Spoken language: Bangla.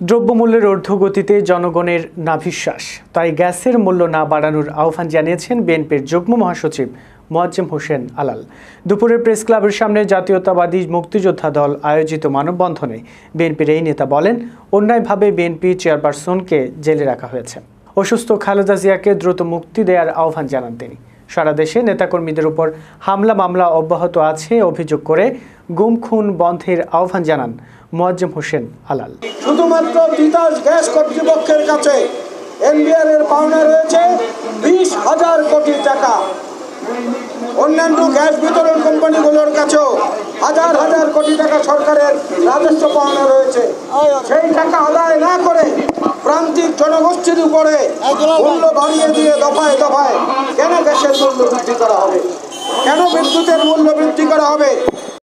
দ্রব্যমূল্যের ঊর্ধ্বগতিতে জনগণের নাভিশ্বাস, তাই গ্যাসের মূল্য না বাড়ানোর আহ্বান জানিয়েছেন বিএনপির যুগ্ম মহাসচিব মোয়াজ্জেম হোসেন আলাল। দুপুরে প্রেস ক্লাবের সামনে জাতীয়তাবাদী মুক্তিযোদ্ধা দল আয়োজিত মানববন্ধনে বিএনপির এই নেতা বলেন, অন্যায়ভাবে বিএনপি চেয়ারপারসনকে জেলে রাখা হয়েছে। অসুস্থ খালেদা জিয়াকে দ্রুত মুক্তি দেওয়ার আহ্বান জানান তিনি। সারা দেশে নেতাকর্মীদের উপর হামলা মামলা অব্যাহত আছে অভিযোগ করে গুম খুন বন্ধের আহ্বান জানান মোয়াজ্জেম হোসেন আলাল। শুধুমাত্র তিতাস গ্যাস কর্তৃপক্ষের কাছে এনবিআর এর পাওনা রয়েছে 20,000 কোটি টাকা। অন্যান্য গ্যাস বিতরণ কোম্পানিগুলোর কাছেও হাজার হাজার কোটি টাকা সরকারের রাজস্ব পাওনা রয়েছে। সেই টাকা আদায় না করে প্রান্তিক জনগোষ্ঠীর উপরে মূল্য বাড়িয়ে দিয়ে দফায় দফায় কেন গ্যাসের মূল্য বৃদ্ধি করা হবে, কেন বিদ্যুতের মূল্য বৃদ্ধি করা হবে?